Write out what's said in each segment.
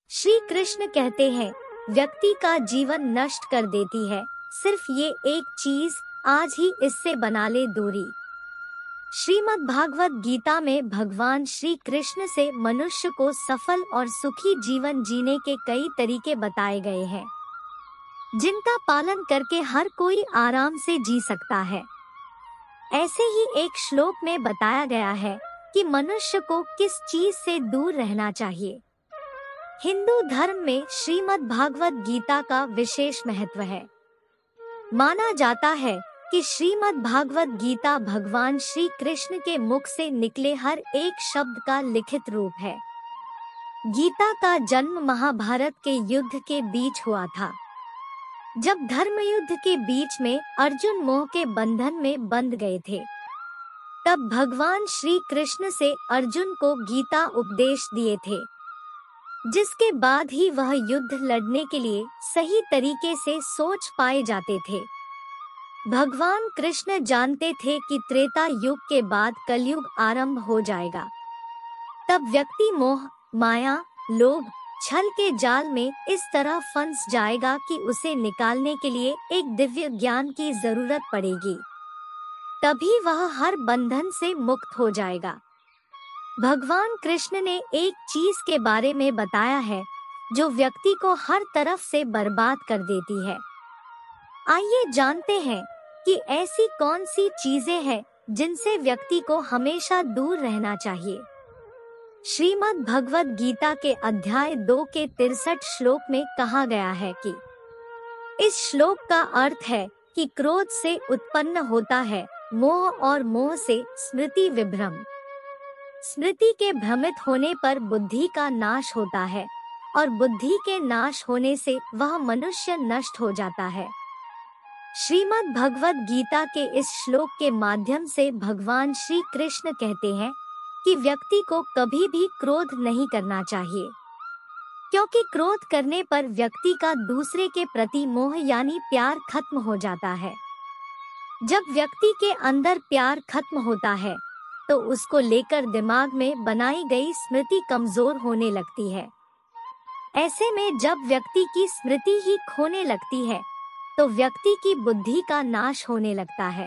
श्री कृष्ण कहते हैं, व्यक्ति का जीवन नष्ट कर देती है सिर्फ ये एक चीज, आज ही इससे बना ले दूरी। श्रीमद् भागवत गीता में भगवान श्री कृष्ण से मनुष्य को सफल और सुखी जीवन जीने के कई तरीके बताए गए हैं, जिनका पालन करके हर कोई आराम से जी सकता है। ऐसे ही एक श्लोक में बताया गया है कि मनुष्य को किस चीज से दूर रहना चाहिए। हिंदू धर्म में श्रीमद् भागवत गीता का विशेष महत्व है। माना जाता है कि श्रीमद् भागवत गीता भगवान श्री कृष्ण के मुख से निकले हर एक शब्द का लिखित रूप है। गीता का जन्म महाभारत के युद्ध के बीच हुआ था, जब धर्म युद्ध के बीच में अर्जुन मोह के बंधन में बंध गए थे। तब भगवान श्री कृष्ण से अर्जुन को गीता उपदेश दिए थे, जिसके बाद ही वह युद्ध लड़ने के लिए सही तरीके से सोच पाए जाते थे। भगवान कृष्ण जानते थे कि त्रेता युग के बाद कलयुग आरंभ हो जाएगा। तब व्यक्ति मोह, माया, लोभ, छल के जाल में इस तरह फंस जाएगा कि उसे निकालने के लिए एक दिव्य ज्ञान की जरूरत पड़ेगी, तभी वह हर बंधन से मुक्त हो जाएगा। भगवान कृष्ण ने एक चीज के बारे में बताया है जो व्यक्ति को हर तरफ से बर्बाद कर देती है। आइए जानते हैं कि ऐसी कौन सी चीजें हैं जिनसे व्यक्ति को हमेशा दूर रहना चाहिए। श्रीमद् भगवत गीता के अध्याय 2 के 63 श्लोक में कहा गया है कि इस श्लोक का अर्थ है कि क्रोध से उत्पन्न होता है मोह और मोह से स्मृति विभ्रम। स्मृति के भ्रमित होने पर बुद्धि का नाश होता है और बुद्धि के नाश होने से वह मनुष्य नष्ट हो जाता है। श्रीमद् भगवत गीता के इस श्लोक के माध्यम से भगवान श्री कृष्ण कहते हैं कि व्यक्ति को कभी भी क्रोध नहीं करना चाहिए, क्योंकि क्रोध करने पर व्यक्ति का दूसरे के प्रति मोह यानी प्यार खत्म हो जाता है। जब व्यक्ति के अंदर प्यार खत्म होता है तो उसको लेकर दिमाग में बनाई गई स्मृति कमजोर होने लगती है। ऐसे में जब व्यक्ति की स्मृति ही खोने लगती है तो व्यक्ति की बुद्धि का नाश होने लगता है।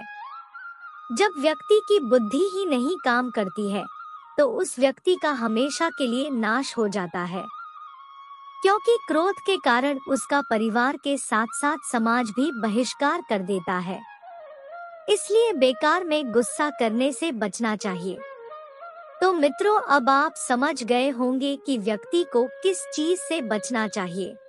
जब व्यक्ति की बुद्धि ही नहीं काम करती है तो उस व्यक्ति का हमेशा के लिए नाश हो जाता है, क्योंकि क्रोध के कारण उसका परिवार के साथ साथ समाज भी बहिष्कार कर देता है। इसलिए बेकार में गुस्सा करने से बचना चाहिए। तो मित्रों, अब आप समझ गए होंगे कि व्यक्ति को किस चीज से बचना चाहिए।